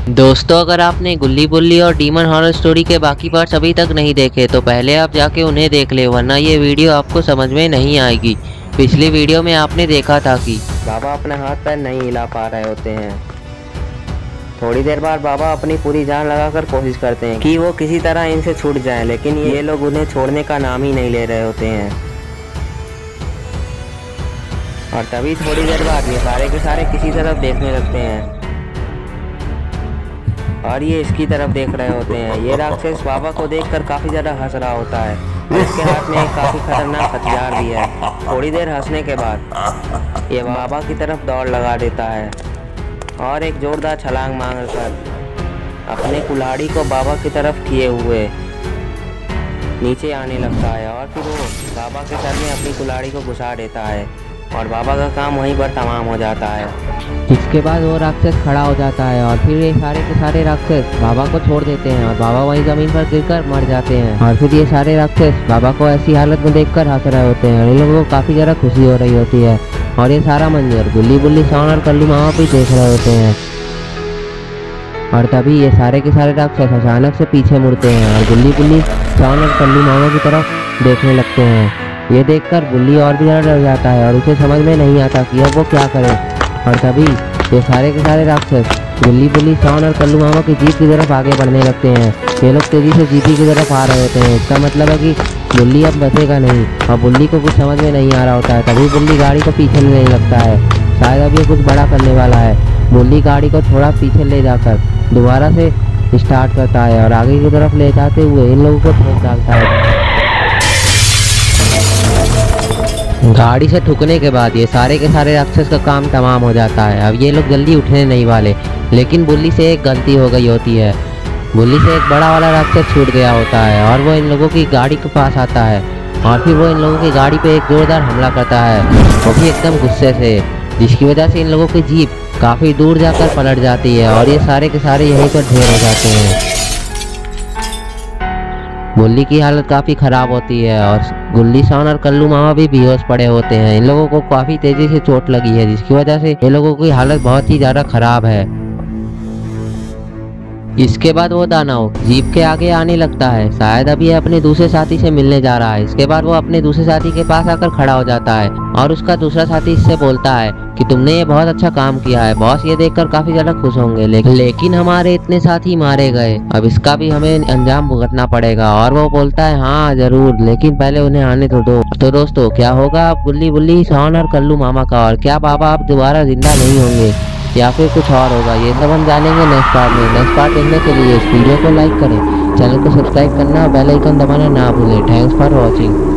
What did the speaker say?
दोस्तों, अगर आपने गुल्ली बुल्ली और डीमन हॉरर स्टोरी के बाकी पार्ट्स अभी तक नहीं देखे तो पहले आप जाके उन्हें देख ले, वरना ये वीडियो आपको समझ में नहीं आएगी। पिछली वीडियो में आपने देखा था कि बाबा अपने हाथ पैर नहीं हिला पा रहे होते हैं। थोड़ी देर बाद बाबा अपनी पूरी जान लगाकर कोशिश करते हैं कि वो किसी तरह इनसे छूट जाएं, लेकिन ये लोग उन्हें छोड़ने का नाम ही नहीं ले रहे होते हैं। और तभी थोड़ी देर बाद ये सारे के सारे किसी तरफ देखने लगते हैं और ये इसकी तरफ देख रहे होते हैं। ये राक्षस बाबा को देखकर काफ़ी ज़्यादा हंस रहा होता है और इसके हाथ में एक काफ़ी खतरनाक हथियार भी है। थोड़ी देर हंसने के बाद ये बाबा की तरफ दौड़ लगा देता है और एक जोरदार छलांग मारकर अपने कुल्हाड़ी को बाबा की तरफ किए हुए नीचे आने लगता है और फिर वो बाबा के सर में अपनी कुल्हाड़ी को घुसा देता है और बाबा का काम वहीं पर तमाम हो जाता है। इसके बाद वो राक्षस खड़ा हो जाता है और फिर ये सारे के सारे राक्षस बाबा को छोड़ देते हैं और बाबा वहीं ज़मीन पर गिरकर मर जाते हैं। और फिर ये सारे राक्षस बाबा को ऐसी हालत में देखकर हंस रहे होते हैं और इन लोगों को काफ़ी ज़्यादा खुशी हो रही होती है। और ये सारा मंजर गुल्ली बुल्ली सावन और कल्लू मामा भी देख रहे होते हैं। और तभी ये सारे के सारे राक्षस अचानक से पीछे मुड़ते हैं और गुल्ली बुल्ली सावन और कल्लू मामा की तरफ देखने लगते हैं। ये देखकर बुल्ली और भी ज़्यादा डर जाता है और उसे समझ में नहीं आता कि अब वो क्या करे। और तभी ये सारे के सारे राक्षस गुल्ली बुल्ली सावन और कल्लू मामा की जीप की तरफ आगे बढ़ने लगते हैं। ये लोग तेज़ी से जीपी की तरफ आ रहे होते हैं। इसका मतलब है कि बुल्ली अब बचेगा नहीं और बुल्ली को कुछ समझ में नहीं आ रहा होता है। तभी बुल्ली गाड़ी को पीछे लेने लगता है, शायद अब ये कुछ बड़ा करने वाला है। बुल्ली गाड़ी को थोड़ा पीछे ले जाकर दोबारा से स्टार्ट करता है और आगे की तरफ ले जाते हुए इन लोगों को ठोक डालता है। गाड़ी से ठुकने के बाद ये सारे के सारे राक्षस का काम तमाम हो जाता है। अब ये लोग जल्दी उठने नहीं वाले, लेकिन बुल्ली से एक गलती हो गई होती है। बुल्ली से एक बड़ा वाला राक्षस छूट गया होता है और वो इन लोगों की गाड़ी के पास आता है और फिर वो इन लोगों की गाड़ी पे एक जोरदार हमला करता है, वो भी एकदम गुस्से से, जिसकी वजह से इन लोगों की जीप काफ़ी दूर जाकर पलट जाती है और ये सारे के सारे यहीं पर ढेर हो जाते हैं। बुल्ली की हालत काफ़ी ख़राब होती है और गुल्ली सावन और कल्लू मामा भी बेहोश पड़े होते हैं। इन लोगों को काफ़ी तेज़ी से चोट लगी है, जिसकी वजह से इन लोगों की हालत बहुत ही ज़्यादा ख़राब है। इसके बाद वो दानव जीप के आगे आने लगता है, शायद अभी ये अपने दूसरे साथी से मिलने जा रहा है। इसके बाद वो अपने दूसरे साथी के पास आकर खड़ा हो जाता है और उसका दूसरा साथी इससे बोलता है कि तुमने ये बहुत अच्छा काम किया है, बॉस ये देखकर काफ़ी ज़्यादा खुश होंगे, लेकिन हमारे इतने साथी मारे गए, अब इसका भी हमें अंजाम भुगतना पड़ेगा। और वो बोलता है हाँ ज़रूर, लेकिन पहले उन्हें आने तो दो। तो दोस्तों, क्या होगा अब गुल्ली बुल्ली सावन और कल्लू मामा का, और क्या बाबा अब दोबारा जिंदा नहीं होंगे या फिर कुछ और होगा, ये सब हम जानेंगे नेक्स्ट पार्ट में। नेक्स्ट पार्ट देखने के लिए इस वीडियो को लाइक करें, चैनल को सब्सक्राइब करना और बेल आइकन दबाना ना भूलें। Thanks for watching.